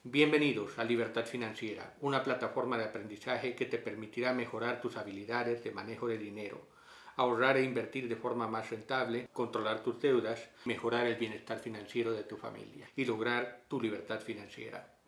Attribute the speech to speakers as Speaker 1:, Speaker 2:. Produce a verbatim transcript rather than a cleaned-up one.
Speaker 1: Bienvenidos a Libertad Financiera, una plataforma de aprendizaje que te permitirá mejorar tus habilidades de manejo de dinero, ahorrar e invertir de forma más rentable, controlar tus deudas, mejorar el bienestar financiero de tu familia y lograr tu libertad financiera.